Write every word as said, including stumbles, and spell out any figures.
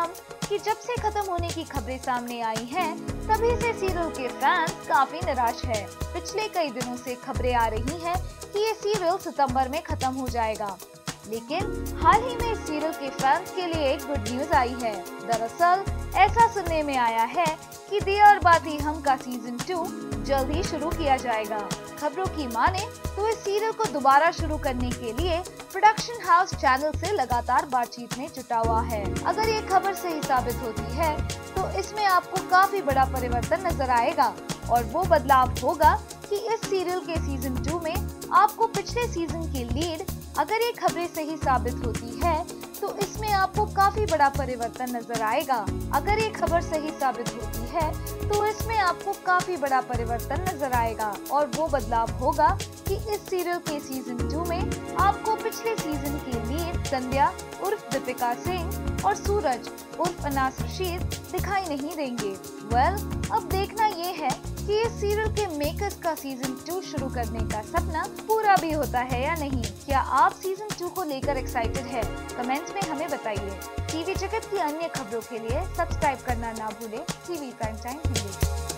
हम कि जब से खत्म होने की खबरें सामने आई हैं, तभी से सीरियल के फैंस काफी निराश है। पिछले कई दिनों से खबरें आ रही हैं कि ये सीरियल सितंबर में खत्म हो जाएगा, लेकिन हाल ही में इस सीरियल के फैंस के लिए एक गुड न्यूज आई है। दरअसल ऐसा सुनने में आया है कि दिया और बाती हम का सीजन टू जल्द ही शुरू किया जाएगा। खबरों की माने तो इस सीरियल को दोबारा शुरू करने के लिए प्रोडक्शन हाउस चैनल से लगातार बातचीत में जुटा हुआ है। अगर ये खबर सही साबित होती है तो इसमें आपको काफी बड़ा परिवर्तन नजर आएगा और वो बदलाव होगा कि इस सीरियल के सीजन टू में आपको पिछले सीजन की लीड, अगर ये खबरें सही साबित होती है तो इसमें आपको काफी बड़ा परिवर्तन नजर आएगा। अगर ये खबर सही साबित होती है तो इसमें आपको काफी बड़ा परिवर्तन नजर आएगा और वो बदलाव होगा कि इस सीरियल के सीजन टू में आपको पिछले सीजन की लीड संध्या उर्फ दीपिका सिंह और सूरज उर्फ अनास रशीद दिखाई नहीं देंगे। वेल well, अब देखना ये है कि इस सीरियल के मेकर्स का सीजन टू शुरू करने का सपना पूरा भी होता है या नहीं। क्या आप सीजन टू को लेकर एक्साइटेड है? कमेंट्स में हमें बताइए। टीवी जगत की अन्य खबरों के लिए सब्सक्राइब करना ना भूलें टीवी प्राइम टाइम हिंदी।